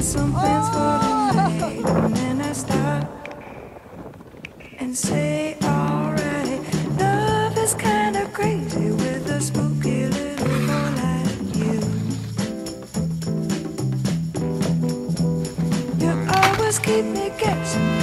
some plans for tonight, and then I stop and say, alright. Love is kinda crazy with a spooky little boy like you. You always keep me guessing.